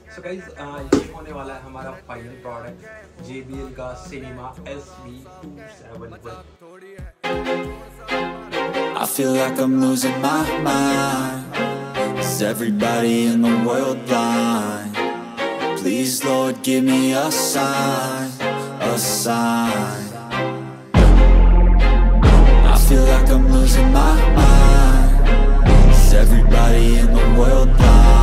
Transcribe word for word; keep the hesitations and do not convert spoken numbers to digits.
So guys ये होने वाला है हमारा final product J B L का Cinema S B two seventy-one. I feel like I'm losing my mind. Is everybody in the world blind? Please Lord give me a sign, a sign. I feel like I'm losing my mind. Is everybody in the world blind?